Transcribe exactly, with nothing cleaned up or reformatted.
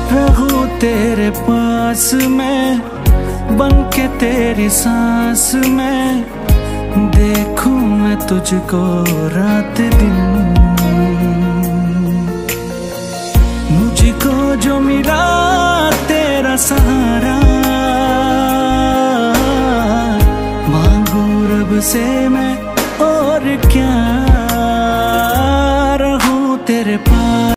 रहूं तेरे पास मैं, बन के तेरी सांस में, देखूं मैं तुझको रात दिन। मुझको जो मिला तेरा सहारा, मांगू रब से मैं और क्या, रहूं तेरे पास